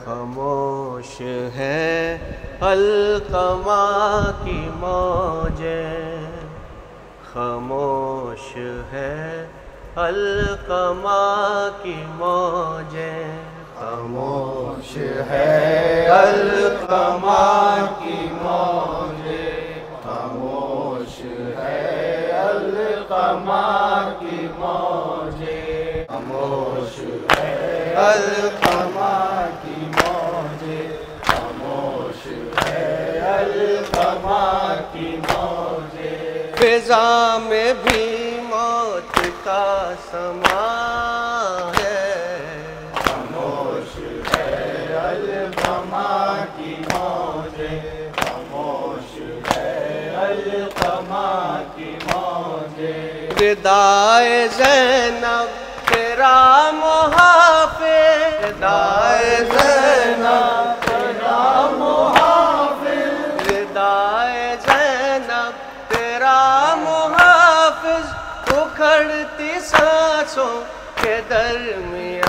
خاموش ہے القما کی موجیں، خاموش ہے القما کی موجیں، خاموش ہے القما کی موجیں، خاموش ہے القما کی موجیں، خاموش ہے القما کی موجیں، خاموش ہے القما کی موجیں، فضا میں بھی موت کا سما ہے، خاموش ہے القما کی موجیں، خاموش ہے القما کی موجیں، ردائے زینب تیرا محافظ، ردائے زینب تیرا محافظ، ردائے زینب تیرا محافظ، اکھڑتی سانسوں کے درمیان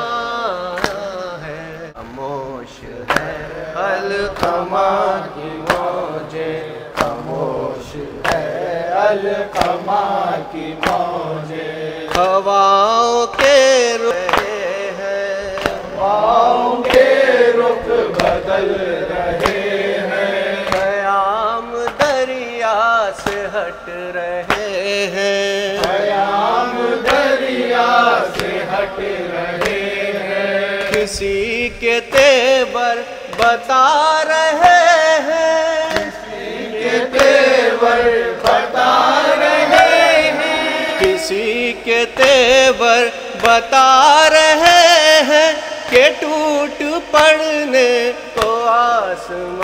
ہے، خاموش ہے القما کی موجیں، خاموش ہے القما کی موجیں، ہواؤں کے رہے ہیں، ہواؤں کے رخ بدل رہے ہیں، خیام دریا سے ہٹ رہے ہیں، خیام دریا سے ہٹ رہے ہیں، کسی کے تیور بتا رہے ہیں، کسی کے تیور بتا رہے ہیں، کسی کے تیور بتا رہے ہیں کہ ٹوٹ پڑنے کو آسمان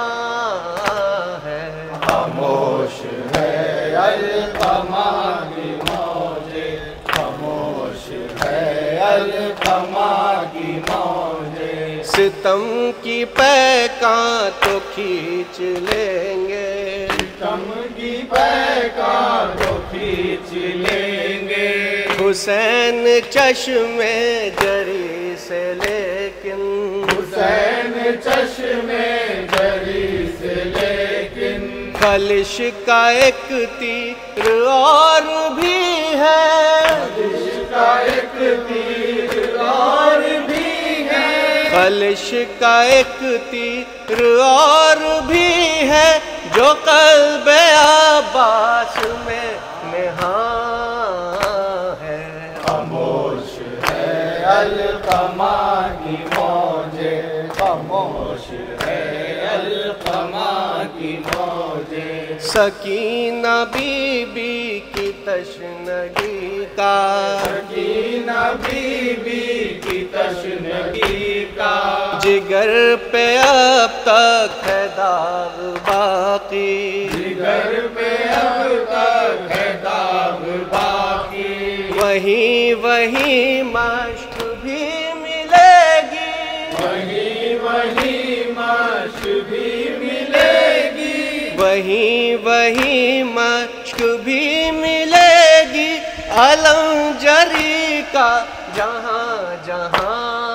ہے، خاموش ہے القما کی موجیں، خاموش ہے القما کی موجیں، ستم کی پیکاں تو کھینچ لیں گے، ستم کی پیکاں تو کھینچ لیں گے، حسین چشم جری سے لیکن، حسین چشم جری سے لیکن، خلش کا ایک تیر اور بھی ہے، خلش کا ایک تیر اور بھی ہے، خلش کا ایک تیر اور بھی ہے، جو قلب عباس میں نہاں ہے، خاموش ہے القما کی موجیں، خاموش ہے القما کی موجیں، سکینہ بی بی کی تشنگی کا، سکینہ بی بی کی تشنگی کا، جگر پہ اب تک ہے داغ باقی، جگر پہ اب تک ہے داغ باقی، وہی مشق بھی ملے گی، وہی مشق بھی ملے گی، وہی مشق بھی ملے گی، علم جری کا جہاں جہاں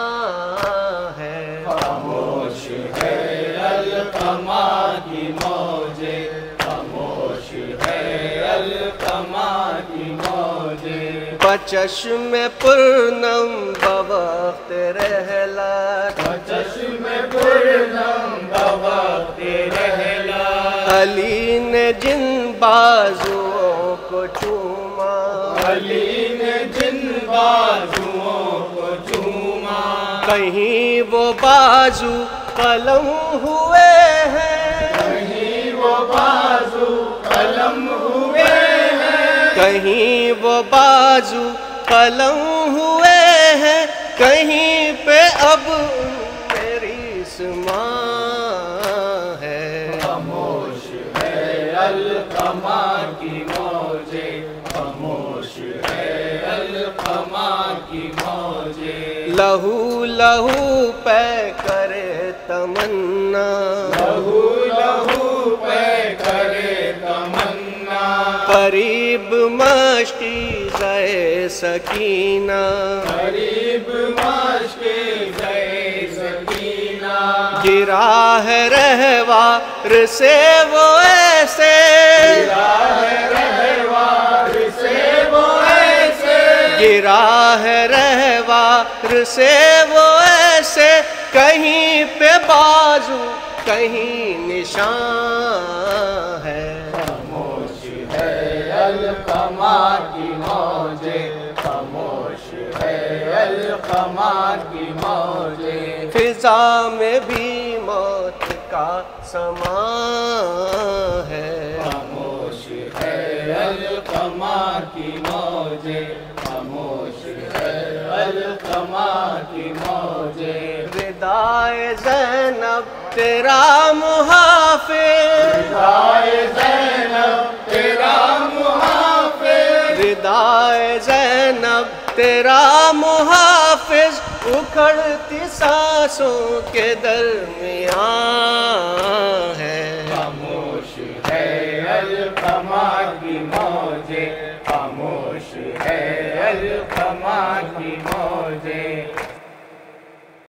ہے، خاموش ہے القما کی موجیں، خاموش ہے القما کی موجیں، بچشم پرنم بوقت رحلت، چشم پرنم بوقت رحلت، علی نے جن بازوؤں کو چوما، علی نے جن بازوؤں کو چوما، کہیں وہ بازو قلم ہوئے ہیں، کہیں وہ بازو قلم ہوئے ہیں، کہیں وہ بازو قلم ہوئے ہیں، کہیں پہ اب میری سماں ہے، خاموش ہے القما کی موجیں، خاموش ہے القما کی موجیں، لہو لہو پہ کرے تمنا، لہو لہو پہ کرے تمنا، قریب مشکی زے سکینہ، قریب مشق زے سکینہ، گرا ہے رہوار سے وہ ایسے، گرا ہے رہوار سے وہ ایسے، گرا ہے رہوار سے وہ ایسے، کہیں پہ بازو کہیں نشان ہے۔ خاموش ہے القمہ کی موجیں، خاموش ہے القمہ کی موجیں، فضا میں بھی موت کا سماں ہے۔ خاموش ہے القمہ کی موجیں، خاموش ہے القمہ کی موجیں، ردائے زینب تیرا محافظ، ردائے زینب تیرا محافظ، ردائے زینب تیرا محافظ، اکھڑتی سانسوں کے درمیان ہے۔ خاموش ہے القمہ کی موجیں، خاموش ہے القمہ کی موجیں،